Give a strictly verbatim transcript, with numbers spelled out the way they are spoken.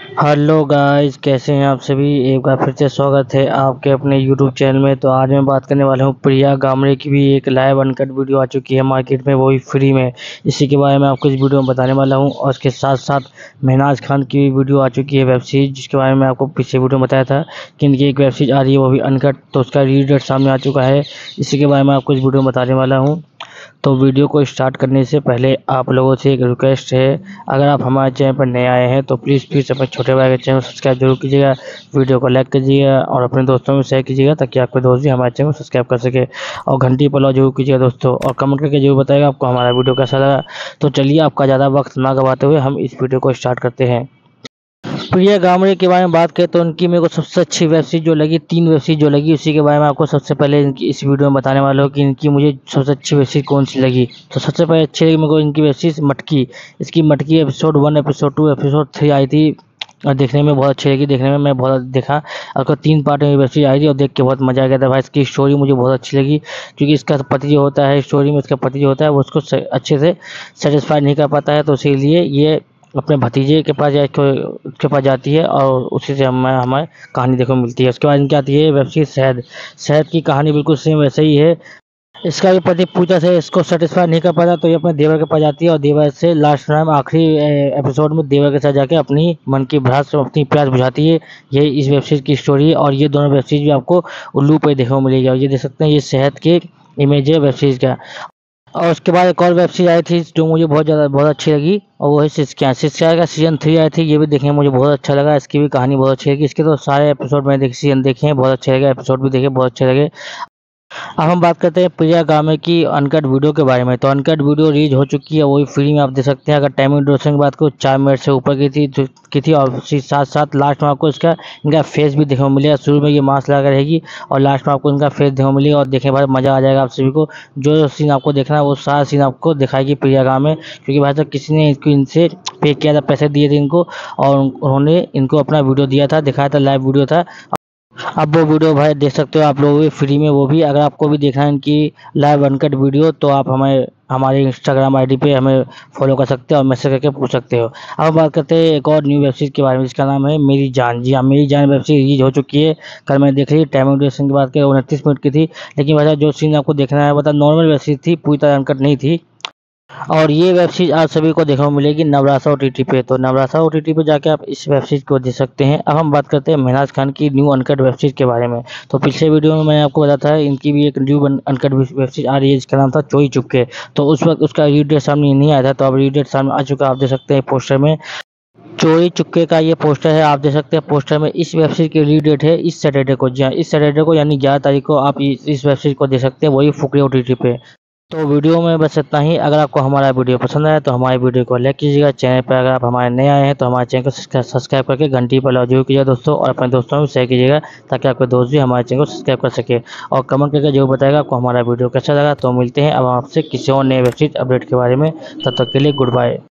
Hello guys, कैसे हैं आप सभी। एक बार फिर से स्वागत है आपके अपने यूट्यूब चैनल में। तो आज मैं बात करने वाला हूं प्रिया गामड़े की भी एक लाइव अनकट वीडियो आ चुकी है मार्केट में, वो भी फ्री में। इसी के बारे में आपको इस वीडियो में बताने वाला हूं। और इसके साथ साथ महनाज खान की भी वीडियो आ चुकी है, वेब सीरीज, जिसके बारे में आपको पिछले वीडियो में बताया था कि इनकी एक वेब सीरीज आ रही है, वो भी अनकट। तो उसका रिलीज डेट सामने आ चुका है। इसी के बारे में आपको इस वीडियो में बताने वाला हूँ। तो वीडियो को स्टार्ट करने से पहले आप लोगों से एक रिक्वेस्ट है, अगर आप हमारे चैनल पर नए आए हैं तो प्लीज़ प्लीज़ अपने छोटे भाई के चैनल को सब्सक्राइब जरूर कीजिएगा, वीडियो को लाइक कीजिएगा और अपने दोस्तों में शेयर कीजिएगा, ताकि आपके दोस्त भी हमारे चैनल को सब्सक्राइब कर सके। और घंटी पर जरूर कीजिएगा दोस्तों, और कमेंट करके जरूर बताइएगा आपको हमारा वीडियो कैसा लगा। तो चलिए, आपका ज़्यादा वक्त ना गवाते हुए हम इस वीडियो को स्टार्ट करते हैं। प्रिया गामड़े के बारे में बात करें तो उनकी मेरे को सबसे अच्छी वेब सीरीज जो लगी, तीन वेब सीरीज जो लगी, उसी के बारे में आपको सबसे पहले इनकी इस वीडियो में बताने वाला हूँ कि इनकी मुझे सबसे अच्छी वेब सीरीज कौन सी लगी। तो सबसे पहले अच्छी लगी मेरे को इनकी वेब सीरीज मटकी। इसकी Matki episode one, episode two, episode three आई थी और देखने में बहुत अच्छी लगी। देखने में मैं बहुत देखा, उसका तीन पार्ट में वेब सीरीज आई थी और देख के बहुत मजा आ गया था भाई। इसकी स्टोरी मुझे बहुत अच्छी लगी, क्योंकि इसका पति जो होता है, स्टोरी में इसका पति जो होता है वो उसको अच्छे से सेटिस्फाई नहीं कर पाता है, तो इसीलिए ये अपने भतीजे के पास जा के पास जाती है और उसी से हमें हमें कहानी देखने को मिलती है। उसके बाद इनकी आती है वेब सीरीज शहद। शहद की कहानी बिल्कुल सेम वैसे ही है। इसका भी पति पूजा से इसको सेटिस्फाई नहीं कर पाता, तो ये अपने देवर के पास जाती है और देवर से लास्ट टाइम आखिरी एपिसोड में देवर के साथ जाके अपनी मन की भ्रास अपनी प्यास बुझाती है। ये इस वेब सीरीज की स्टोरी है और ये दोनों वेब सीरीज भी आपको उल्लू पे देखने को मिलेगी। और ये देख सकते हैं, ये शहद के इमेज है वेब सीरीज का। और उसके बाद एक और वेब सीरीज आई थी जो मुझे बहुत ज़्यादा बहुत अच्छी लगी, और वो है सिस्किया। सिस्किया का सीजन थ्री आई थी, ये भी देखने में मुझे बहुत अच्छा लगा। इसकी भी कहानी बहुत अच्छी लगी। इसके तो सारे एपिसोड मैंने देखे, सीजन देखे हैं, बहुत अच्छे लगे, एपिसोड भी देखे, बहुत अच्छे लगे। अब हम बात करते हैं प्रिया गामड़े की अनकट वीडियो के बारे में। तो अनकट वीडियो रिलीज हो चुकी है, वही फ्री में आप देख सकते हैं। अगर टाइमिंग ड्यूरेशन की बात करूँ, चार मिनट से ऊपर की थी की थी और साथ साथ लास्ट में आपको इसका इनका फेस भी देखने को मिलेगा। शुरू में ये मास्क लगा रहेगी और लास्ट में आपको इनका फेस देखने को मिलेगा, और देखने भाई मज़ा आ जाएगा आप सभी को। जो सीन आपको देखना है वो सारा सीन आपको दिखाएगी प्रिया गामड़े, क्योंकि भाई साहब किसी ने इनको इनसे पे किया था, पैसे दिए थे इनको, और उन्होंने इनको अपना वीडियो दिया था, दिखाया था, लाइव वीडियो था। अब वो वीडियो भाई देख सकते हो आप लोग भी फ्री में। वो भी अगर आपको भी देखना है इनकी लाइव अनकट वीडियो, तो आप हमें हमारे इंस्टाग्राम आईडी पे हमें फॉलो कर सकते हो और मैसेज करके पूछ सकते हो। अब बात करते हैं एक और न्यू वेब सीरीज के बारे में, जिसका नाम है मेरी जान। जी हाँ, मेरी जान वेब सीरीज रिलीज हो चुकी है, कल मैंने देख ली। टाइमिंग ड्यूरेशन की बात करें उनतीस मिनट की थी, लेकिन वैसा जो सीन आपको देखना है मतलब नॉर्मल वेब सीरीज थी, पूरी तरह अनकट नहीं थी। और ये वेब सीरीज आप सभी को देखने को मिलेगी नवरासा ओटीटी पे। तो नवरासा ओटीटी पे जाके आप इस वेब सीरीज को देख सकते हैं। अब हम बात करते हैं महनाज खान की न्यू अनकट वेब सीरीज के बारे में। तो पिछले वीडियो में मैंने आपको बताया था इनकी भी एक न्यू अनकट वेब सीरीज आ रही है, जिसका नाम था चोरी चुपके। तो उस वक्त उसका रिलीज डेट सामने नहीं आया था, तो अब रिलीज डेट सामने आ चुका, आप देख सकते हैं पोस्टर में। चोरी चुपके का ये पोस्टर है, आप देख सकते हैं पोस्टर में। इस वेब सीरीज की रिलीज डेट है इस सैटरडे को। जी हाँ, इस सैटरडे को यानी ग्यारह तारीख को आप इस वेब सीरीज को देख सकते हैं, वही फुकरे ओटीटी पे। तो वीडियो में बस इतना ही। अगर आपको हमारा वीडियो पसंद आया तो हमारे वीडियो को लाइक कीजिएगा। चैनल पर अगर आप हमारे नए आए हैं तो हमारे चैनल को सब्सक्राइब करके घंटी पर जरूर कीजिएगा दोस्तों, और अपने दोस्तों में शेयर कीजिएगा, ताकि आपके दोस्त भी हमारे चैनल को सब्सक्राइब कर सके। और कमेंट करके जरूर बताएगा आपको हमारा वीडियो कैसा लगा। तो मिलते हैं अब आपसे किसी और नए वेब सीरीज अपडेट के बारे में। तब तक के लिए गुड बाय।